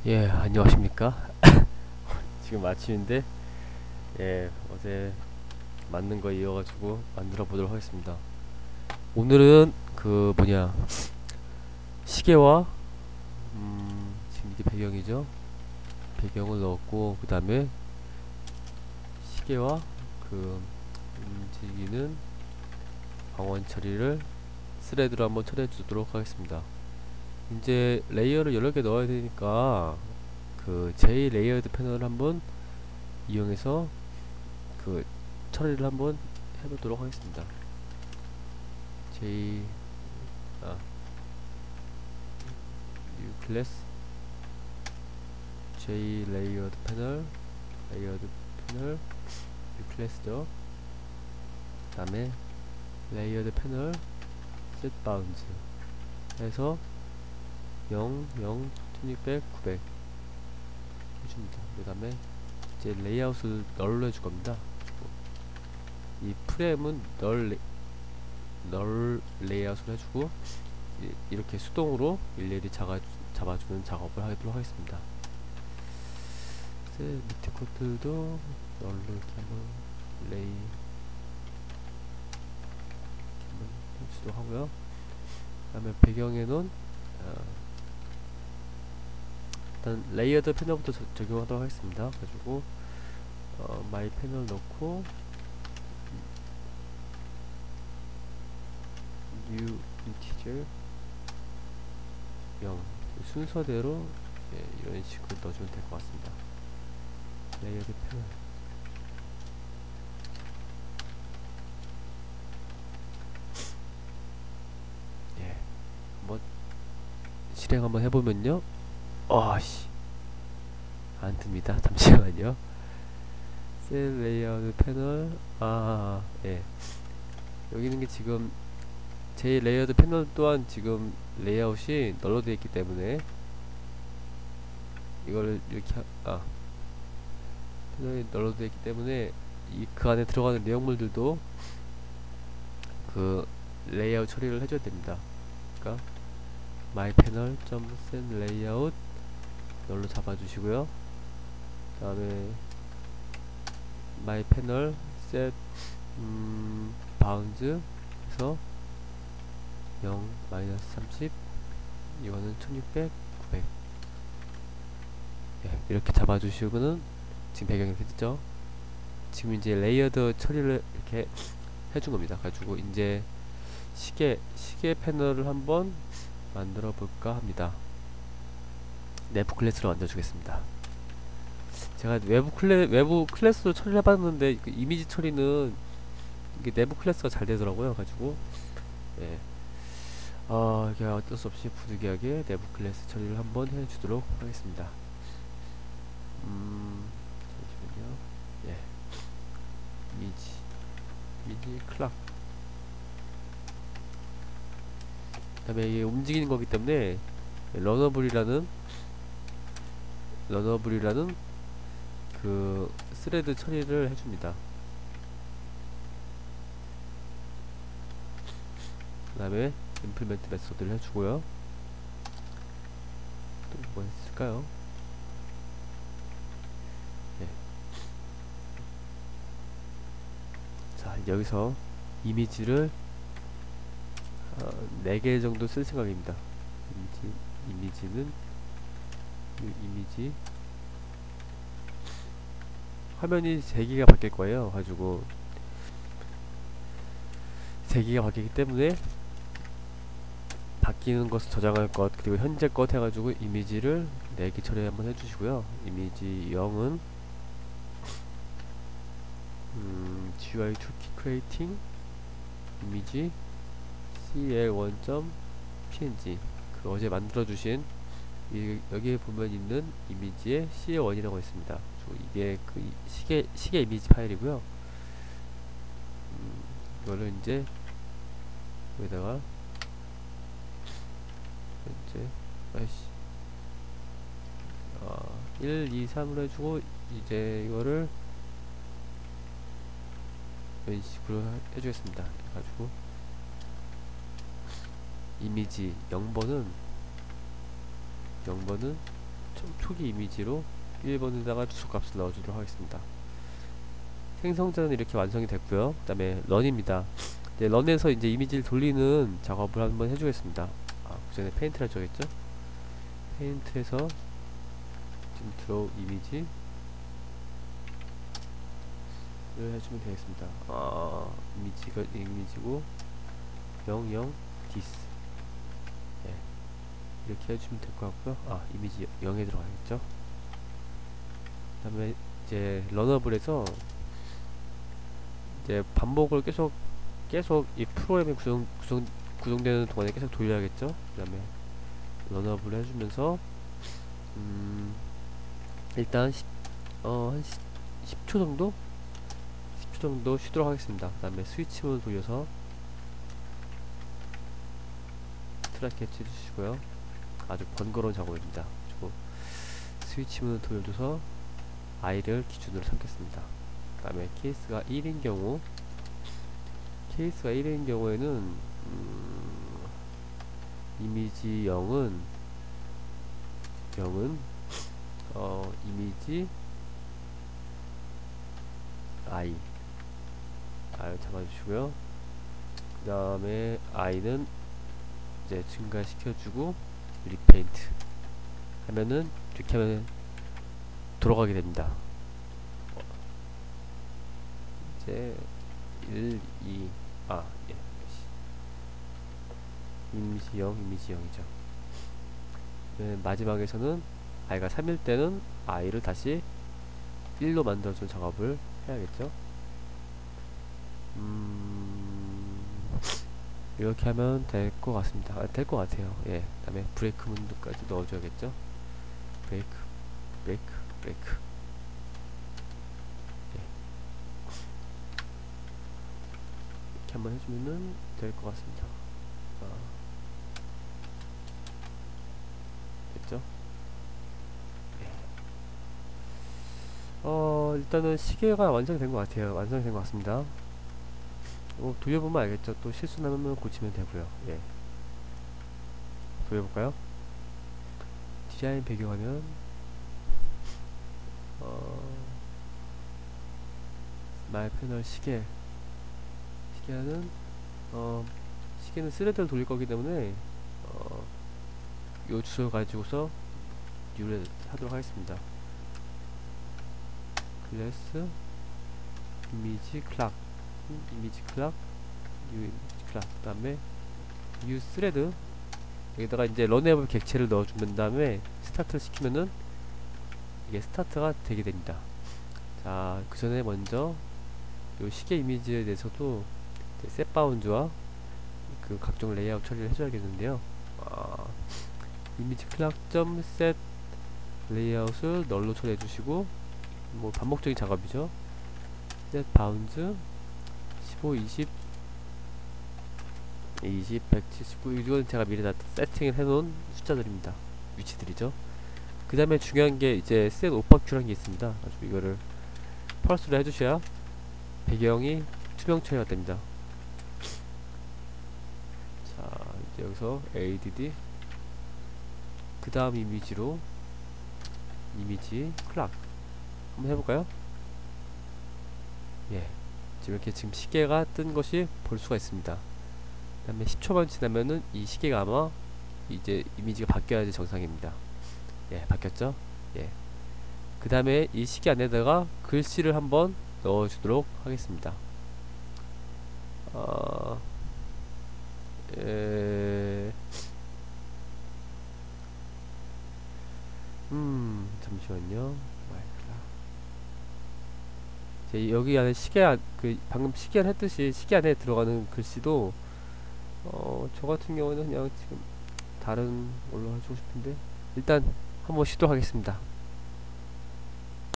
예, 안녕하십니까? 지금 아침인데, 예, 어제 만든 거 이어가지고 만들어 보도록 하겠습니다. 오늘은 시계와, 지금 이게 배경이죠? 배경을 넣었고, 그 다음에 시계와 그 움직이는 방원 처리를 스레드로 한번 처리해 주도록 하겠습니다. 이제 레이어를 여러 개 넣어야 되니까, J 레이어드 패널을 한번 이용해서 그 처리를 한번 해보도록 하겠습니다. J New Class J Layered Panel New Class죠. 그 다음에 Layered Panel Set Bounds 해서 0, 0, 1600, 900 해줍니다. 그 다음에 이제 레이아웃을 널로 해줄 겁니다. 이 프레임은 널 레이아웃을 해주고 이렇게 수동으로 일일이 잡아주는 작업을 하도록 하겠습니다. 밑에 것들도 널로 이렇게 한번 레이 한번 해주도록 하고요. 그 다음에 배경에는 일단 레이어드 패널부터 적용하도록 하겠습니다. 가지고 마이 패널 넣고 new integer 0 순서대로 이런 식으로 넣어주면 될 것 같습니다. 레이어드 패널 한번 실행 한번 해보면요. 안 뜹니다. 잠시만요. 셀 레이아웃 패널 여기 있는 게 지금 제 레이어드 패널 또한 지금 레이아웃이 널로 되어 있기 때문에 이걸 이렇게 패널이 널로 되어 있기 때문에 그 안에 들어가는 내용물들도 그 레이아웃 처리를 해줘야 됩니다. 그러니까 my panel set layout 널로 잡아주시고요. 그 다음에 my panel set bounds 해서 0, 마이너스 30 이거는 1600, 900 이렇게 잡아주시고는 지금 배경이 이렇게 뜨죠. 지금 이제 레이어드 처리를 이렇게 해준 겁니다. 가지고 이제 시계 패널을 한번 만들어 볼까 합니다. 내부 클래스로 만들어 주겠습니다. 제가 외부 클래스로 처리를 해봤는데 그 이미지 처리는 이게 내부 클래스가 잘 되더라고요. 가지고 이게 어쩔 수 없이 부득이하게 내부 클래스 처리를 한번 해주도록 하겠습니다. 잠시만요. 이미지 클락. 그 다음에 이게 움직이는 거기 때문에 러너블이라는 그 스레드 처리를 해줍니다. 그 다음에 임플멘트 메소드를 해주고요. 또 뭐 했을까요? 자, 여기서 이미지를 4개 정도 쓸 생각입니다. 이미지 화면이 3개가 바뀔 거예요. 가지고 3개가 바뀌기 때문에 바뀌는 것을 저장할 것 그리고 현재 것 해가지고 이미지를 4개 처리 한번 해주시고요. 이미지 0은 GUI toolkit creating 이미지 cl1.png 그 어제 만들어주신 여기에 보면 있는 이미지의 cl1이라고 있습니다. 이게 그 시계 이미지 파일이고요. 이거를 이제 여기다가 이제 1, 2, 3으로 해주고 이제 이거를 이런 식으로 해주겠습니다. 가지고 이미지 0번은 초기 이미지로 1번에다가 주소값을 넣어주도록 하겠습니다. 생성자는 이렇게 완성이 됐고요. 그 다음에 런입니다. 이제 런에서 이제 이미지를 돌리는 작업을 한번 해주겠습니다. 그 전에 페인트를 해줘야겠죠? 페인트에서 지금 드로우 이미지를 해주면 되겠습니다. 이미지가 이미지고 00 디스, 예, 이렇게 해주면 될 것 같고요. 이미지 0에 들어가겠죠? 그 다음에 이제 러너블에서 이제 반복을 계속 이 프로그램이 구성되는 동안에 계속 돌려야겠죠? 그 다음에 러너블 해주면서 일단 한 10초 정도? 10초 정도 쉬도록 하겠습니다. 그 다음에 스위치 모드 돌려서 트랙 캐치 해주시고요. 아주 번거로운 작업입니다. 그리고 스위치 모드 돌려줘서 i를 기준으로 삼겠습니다. 그 다음에 케이스가 1인 경우에는 이미지 0은 이미지 i 잡아주시고요. 그 다음에 i는 이제 증가시켜주고 리페인트 하면은 이렇게 하면 돌아가게 됩니다. 이제 1, 2, 예, 이미지 0이죠. 네, 마지막에서는 i가 3일 때는 i를 다시 1로 만들어주는 작업을 해야겠죠. 이렇게 하면 될 것 같습니다. 될 것 같아요. 예. 그 다음에 브레이크 문도까지 넣어줘야겠죠. 브레이크. 예. 이렇게 한번 해주면은 될 것 같습니다. 됐죠? 예. 일단은 시계가 완성된 것 같아요. 완성된 것 같습니다. 돌려보면 알겠죠. 또 실수 나면 고치면 되고요. 예. 돌려볼까요? 디자인 배경화면, 마이 패널 시계는 시계는 스레드를 돌릴 거기 때문에 요 주소 가지고서 뉴를 하도록 하겠습니다. 클래스 이미지 클락 뉴 이미지 클락 그 다음에 뉴 스레드, 여기다가 이제 런앱을 객체를 넣어주면 다음에 스타트를 시키면은 이게 스타트가 되게 됩니다. 자, 그 전에 먼저 요 시계 이미지에 대해서도 셋바운드와 그 각종 레이아웃 처리를 해줘야겠는데요. 이미지 클락.set 레이아웃을 널로 처리해 주시고, 뭐 반복적인 작업이죠. set bounds 15, 20, 179, 이건 제가 미리 다 세팅을 해놓은 숫자들입니다. 위치들이죠. 그 다음에 중요한 게 이제 set opaque라는 게 있습니다. 아주 이거를 펄스로 해주셔야 배경이 투명 처리가 됩니다. 자, 이제 여기서 add 그 다음 이미지로 이미지 클락 한번 해볼까요? 예, 지금 시계가 뜬 것이 볼 수가 있습니다. 그 다음에 10초만 지나면은 이 시계가 아마 이제 이미지가 바뀌어야지 정상입니다. 예, 바뀌었죠? 예. 그 다음에 이 시계 안에다가 글씨를 한번 넣어주도록 하겠습니다. 잠시만요. 여기 안에 방금 시계 안 했듯이 시계 안에 들어가는 글씨도 저 같은 경우는 그냥 지금 다른 걸로 해주고 싶은데 일단 한번 시도하겠습니다.